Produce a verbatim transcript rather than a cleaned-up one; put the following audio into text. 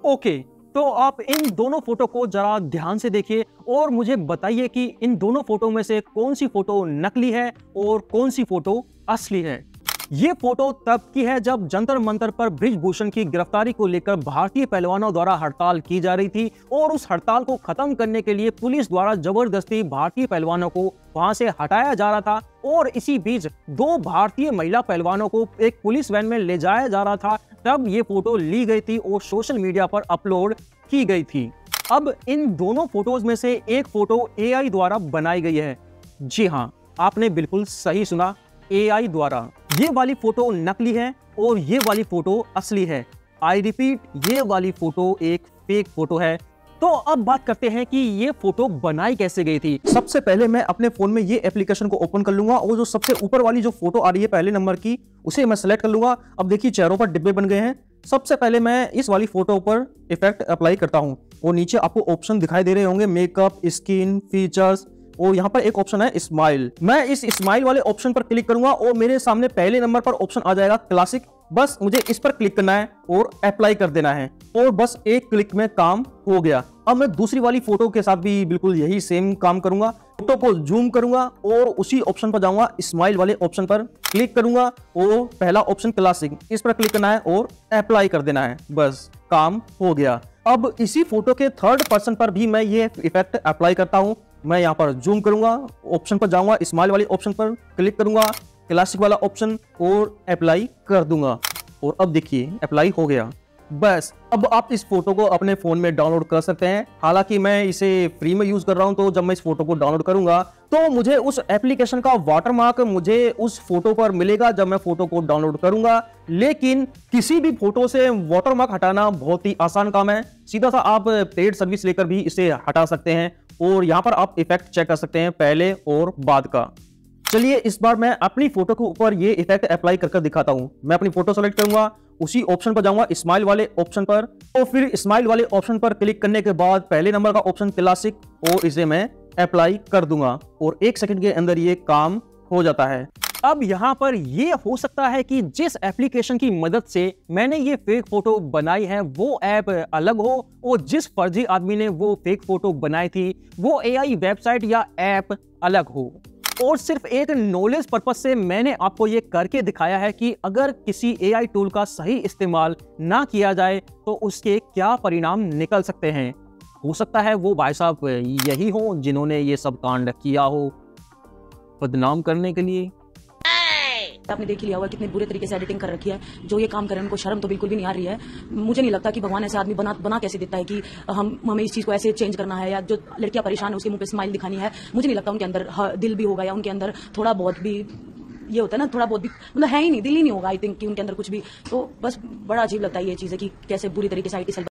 Okay, तो आप इन दोनों फोटो को जरा ध्यान से देखिए और मुझे बताइए कि इन दोनों फोटो में से कौन सी फोटो नकली है और कौन सी फोटो असली है। ये फोटो तब की है जब जंतर मंतर पर बृजभूषण की गिरफ्तारी को लेकर भारतीय पहलवानों द्वारा हड़ताल की जा रही थी और उस हड़ताल को खत्म करने के लिए पुलिस द्वारा जबरदस्ती भारतीय पहलवानों को वहां से हटाया जा रहा था। और इसी बीच दो भारतीय महिला पहलवानों को एक पुलिस वैन में ले जाया जा रहा था, तब ये फोटो ली गई थी और सोशल मीडिया पर अपलोड की गई थी। अब इन दोनों फोटोज में से एक फोटो ए आई द्वारा बनाई गई है। जी हाँ, आपने बिल्कुल सही सुना, ए आई द्वारा। ये वाली फोटो नकली है और ये वाली फोटो असली है। आई रिपीट, ये वाली फोटो एक फेक फोटो है। तो अब बात करते हैं कि ये फोटो बनाई कैसे गई थी। सबसे पहले मैं अपने फोन में ये एप्लीकेशन को ओपन कर लूंगा और जो सबसे ऊपर वाली जो फोटो आ रही है पहले नंबर की, उसे मैं सेलेक्ट कर लूंगा। अब देखिए चेहरों पर डिब्बे बन गए हैं। सबसे पहले मैं इस वाली फोटो पर इफेक्ट अप्लाई करता हूं और नीचे आपको ऑप्शन दिखाई दे रहे होंगे, मेकअप, स्किन, फीचर्स, और यहाँ पर एक ऑप्शन है स्माइल। मैं इस स्माइल वाले ऑप्शन पर क्लिक करूंगा और मेरे सामने पहले नंबर पर ऑप्शन आ जाएगा क्लासिक। बस मुझे इस पर क्लिक करना है और अप्लाई कर देना है और बस एक क्लिक में काम हो गया। अब मैं दूसरी वाली फोटो के साथ भी बिल्कुल यही सेम काम करूंगा। फोटो को जूम करूंगा और उसी ऑप्शन पर जाऊंगा, स्माइल वाले ऑप्शन पर क्लिक करूंगा और पहला ऑप्शन क्लासिक, इस पर क्लिक करना है और अप्लाई कर देना है। बस काम हो गया। अब इसी फोटो के थर्ड पर्सन पर भी मैं ये इफेक्ट अप्लाई करता हूं। मैं यहाँ पर जूम करूंगा, ऑप्शन पर जाऊंगा, स्माइल वाले ऑप्शन पर क्लिक करूंगा, क्लासिक वाला ऑप्शन और अप्लाई कर दूंगा और अब देखिए अप्लाई हो गया। बस अब आप इस फोटो को अपने फोन में डाउनलोड कर सकते हैं। हालांकि मैं इसे फ्री में यूज कर रहा हूं, तो जब मैं इस फोटो को डाउनलोड करूंगा तो मुझे उस एप्लीकेशन का वाटरमार्क मुझे उस फोटो पर मिलेगा जब मैं फोटो को डाउनलोड करूंगा। लेकिन किसी भी फोटो से वाटरमार्क हटाना बहुत ही आसान काम है। सीधा सा आप पेड सर्विस लेकर भी इसे हटा सकते हैं और यहाँ पर आप इफेक्ट चेक कर सकते हैं पहले और बाद का। चलिए इस बार मैं अपनी फोटो के ऊपर ये इफेक्ट अप्लाई करके दिखाता हूं। मैं अपनी फोटो सेलेक्ट करूंगा, उसी ऑप्शन पर जाऊंगा, स्माइल वाले ऑप्शन पर, तो फिर स्माइल वाले ऑप्शन पर क्लिक करने के बाद पहले नंबर का ऑप्शन क्लासिक और इसे मैं अप्लाई कर दूंगा और एक सेकंड के अंदर ये काम हो जाता है। अब यहाँ पर ये हो सकता है कि जिस एप्लीकेशन की मदद से मैंने ये फेक फोटो बनाई है वो ऐप अलग हो और जिस फर्जी आदमी ने वो फेक फोटो बनाई थी वो ए आई वेबसाइट या ऐप अलग हो। और सिर्फ एक नॉलेज पर्पस से मैंने आपको ये करके दिखाया है कि अगर किसी ए आई टूल का सही इस्तेमाल ना किया जाए तो उसके क्या परिणाम निकल सकते हैं। हो सकता है वो भाई साहब यही हो जिन्होंने ये सब कांड किया हो बदनाम करने के लिए। आपने देख लिया होगा कितने बुरे तरीके से एडिटिंग कर रखी है। जो ये काम कर रहे हैं उनको शर्म तो बिल्कुल भी नहीं आ रही है। मुझे नहीं लगता कि भगवान ऐसे आदमी बना बना कैसे देता है कि हम हमें इस चीज को ऐसे चेंज करना है, या जो लड़कियां परेशान है उसके मुंह पे स्माइल दिखानी है। मुझे नहीं लगता उनके अंदर दिल भी होगा या उनके अंदर थोड़ा बहुत भी ये होता है ना, थोड़ा बहुत भी मतलब है ही नहीं, दिल ही नहीं होगा आई थिंक कि उनके अंदर कुछ भी। तो बस बड़ा अजीब लगता है ये चीज़ है कि कैसे बुरी तरीके से आई टी